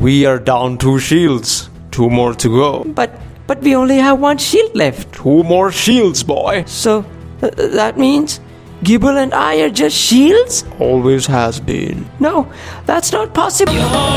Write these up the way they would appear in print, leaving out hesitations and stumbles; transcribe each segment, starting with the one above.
We are down 2 shields. 2 more to go. But we only have 1 shield left. 2 more shields, boy. So that means Gibble and I are just shields? Always has been. No, that's not possible.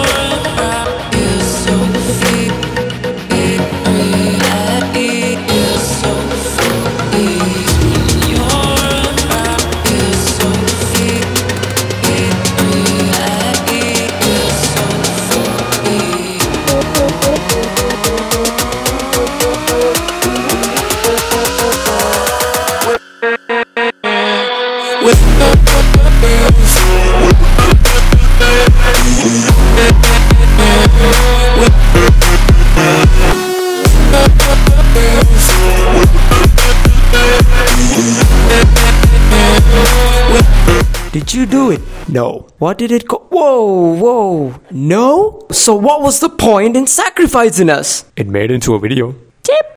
Did you do it? No. What did it go? Whoa. No? So what was the point in sacrificing us? It made into a video. Tip.